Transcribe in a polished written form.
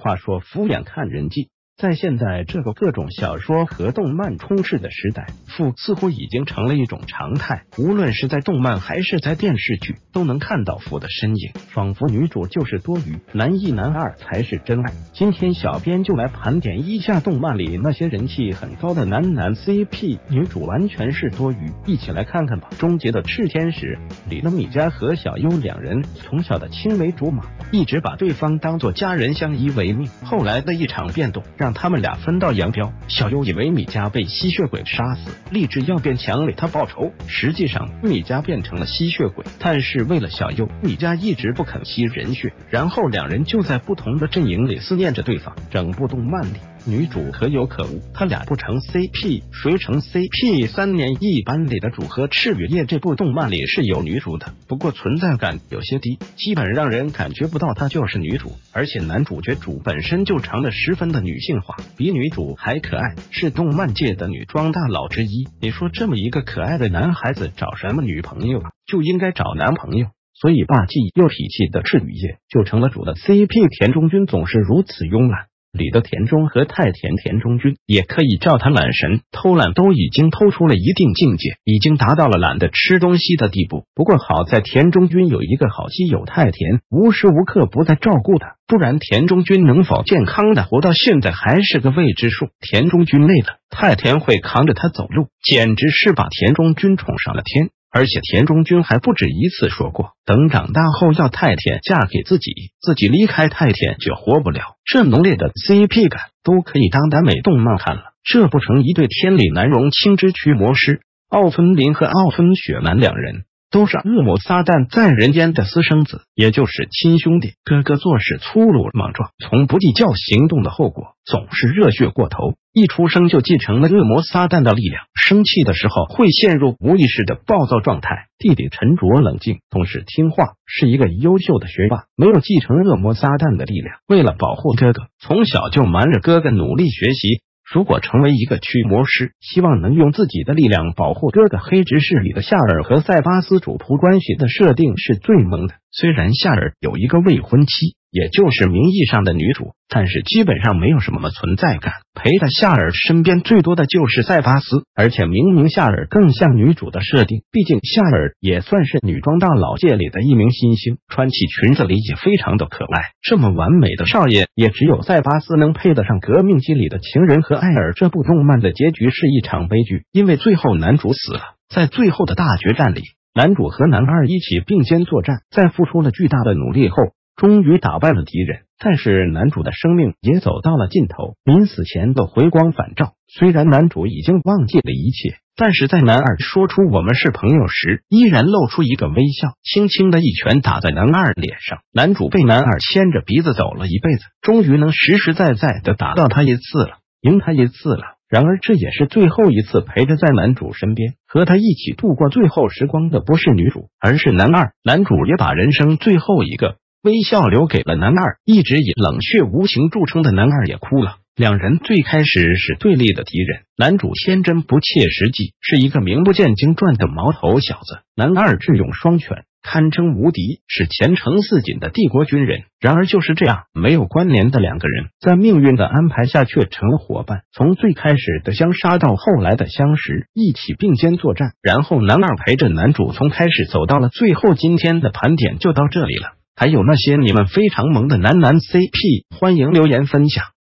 话说敷衍看人际。在现在这个各种小说和动漫充斥的时代，腐似乎已经成了一种常态，无论是在动漫还是在电视剧，都能看到腐的身影，仿佛女主就是多余，男一男二才是真爱。今天小编就来盘点一下动漫里那些人气很高的男 CP， 女主完全是多余，一起来看看吧。终结的炽天使里的米迦和小优两人从小的青梅竹马，一直把对方当作家人，相依为命。后来的一场变动让他们俩分道扬镳，小优以为米迦被吸血鬼杀死，立志要变强为他报仇，实际上米迦变成了吸血鬼，但是为了小优，米迦一直不肯吸人血，然后两人就在不同的阵营里思念着对方。整部动漫里女主可有可无，他俩不成 CP 谁成 CP？ 3年一班里的主和赤羽叶这部动漫里是有女主的，不过存在感有些低，基本让人感觉不到她就是女主，而且男主角主本身就长得十分的女性化，比女主还可爱，是动漫界的女装大佬之一。你说这么一个可爱的男孩子找什么女朋友啊？就应该找男朋友。所以霸气又痞气的赤羽叶就成了主的 CP。 田中君总是如此慵懒，里的田中和太田田中君也可以叫他懒神，偷懒都已经偷出了一定境界，已经达到了懒得吃东西的地步。不过好在田中君有一个好基友太田，无时无刻不在照顾他，不然田中君能否健康的活到现在还是个未知数。田中君累了，太田会扛着他走路，简直是把田中君宠上了天。而且田中君还不止一次说过，等长大后要太田嫁给自己，自己离开太田就活不了。这浓烈的 CP 感都可以当耽美动漫看了，这不成一对天理难容青之驱魔师。奥芬林和奥芬雪男两人都是恶魔撒旦在人间的私生子，也就是亲兄弟。哥哥做事粗鲁莽撞，从不计较行动的后果，总是热血过头，一出生就继承了恶魔撒旦的力量，生气的时候会陷入无意识的暴躁状态。弟弟沉着冷静，懂事听话，是一个优秀的学霸，没有继承恶魔撒旦的力量。为了保护哥哥，从小就瞒着哥哥努力学习。如果成为一个驱魔师，希望能用自己的力量保护哥哥。黑执事里的夏尔和塞巴斯主仆关系的设定是最萌的，虽然夏尔有一个未婚妻，也就是名义上的女主，但是基本上没有什么存在感，陪在夏尔身边最多的就是塞巴斯，而且明明夏尔更像女主的设定，毕竟夏尔也算是女装大佬界里的一名新星，穿起裙子里也非常的可爱，这么完美的少爷也只有塞巴斯能配得上。革命机里的情人和艾尔这部动漫的结局是一场悲剧，因为最后男主死了，在最后的大决战里，男主和男二一起并肩作战，在付出了巨大的努力后终于打败了敌人，但是男主的生命也走到了尽头，临死前的回光返照。虽然男主已经忘记了一切，但是在男二说出我们是朋友时，依然露出一个微笑，轻轻的一拳打在男二脸上。男主被男二牵着鼻子走了一辈子，终于能实实在在的打到他一次了，赢他一次了。然而这也是最后一次陪着在男主身边和他一起度过最后时光的不是女主，而是男二。男主也把人生最后一个微笑留给了男二，一直以冷血无情著称的男二也哭了。两人最开始是对立的敌人，男主天真不切实际，是一个名不见经传的毛头小子；男二智勇双全，堪称无敌，是前程似锦的帝国军人。然而就是这样没有关联的两个人，在命运的安排下却成了伙伴，从最开始的相杀到后来的相识，一起并肩作战。然后男二陪着男主从开始走到了最后，今天的盘点就到这里了。还有那些你们非常萌的男 CP， 欢迎留言分享。